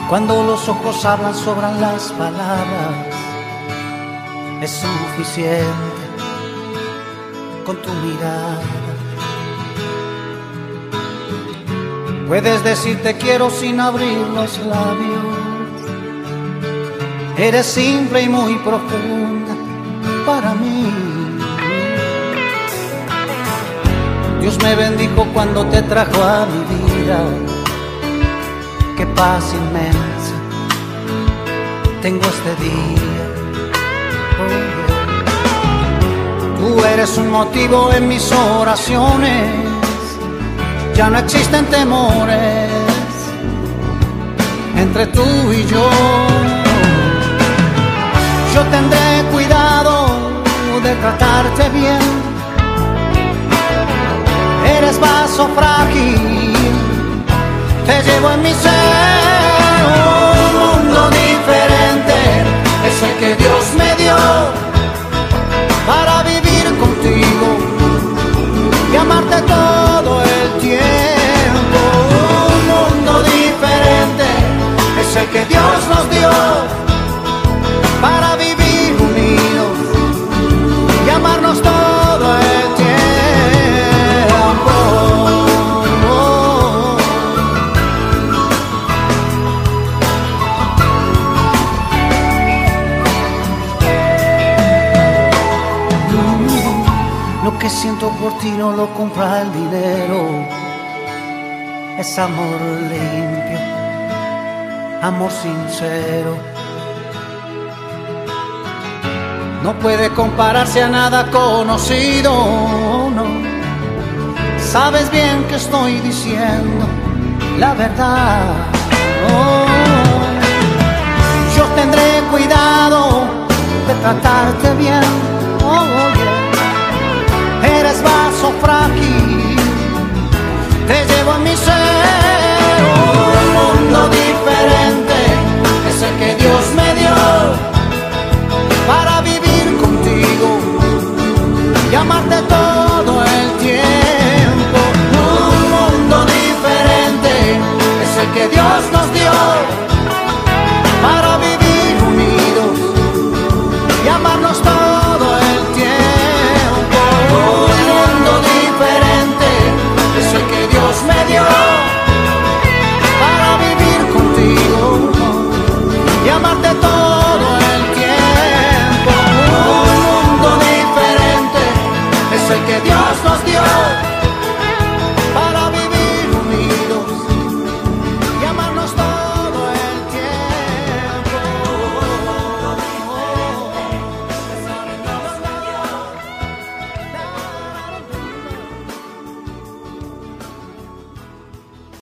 Cuando los ojos hablan sobran las palabras, es suficiente con tu mirada. Puedes decir te quiero sin abrir los labios. Eres simple y muy profunda para mí. Dios me bendijo cuando te trajo a mi vida. Qué paz inmensa tengo este día. Tú eres un motivo en mis oraciones. Ya no existen temores entre tú y yo. Yo tendré cuidado de tratarte bien. Eres vaso frágil, te llevo en mi ser. Un mundo diferente es el que Dios me dio para vivir contigo y amarte todo el tiempo. Un mundo diferente es el que Dios nos dio para vivir unidos y amarnos todo el tiempo. Lo que siento por ti no lo compra el dinero. Es amor limpio, amor sincero. No puede compararse a nada conocido, no. Sabes bien que estoy diciendo la verdad. Oh. Yo tendré cuidado de tratarte bien. Oh, yeah. Eres vaso frágil, te llevo en mi ser. Un mundo diferente es el que Dios me dio para vivir contigo y amarte todo el tiempo. Un mundo diferente es el que Dios nos dio para vivir unidos y amarnos todo el tiempo. Un mundo diferente es el que Dios me dio para vivir contigo y amarte todo el tiempo. Un mundo diferente es el que Dios nos dio para